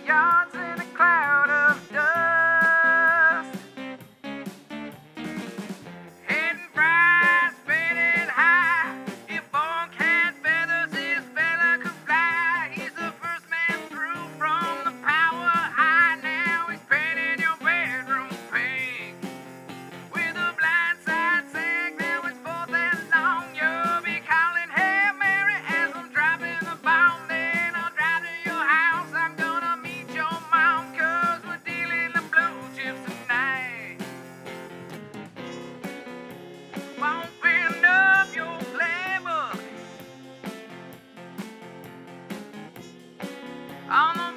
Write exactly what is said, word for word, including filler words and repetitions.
yards in a cloud of dust. Hayden Fry, spinning high. If Hawthorn had feathers, this fella could fly. He's the first man through from the power high. Now he's painting your bedroom pink with a blindside sag. Now it's fourth and long. You'll be calling Hail Mary as I'm dropping the bomb. Then I'll drive to your house. I'm gonna meet your mom, cause we're dealing the blow chips tonight. Open up your playbook. On the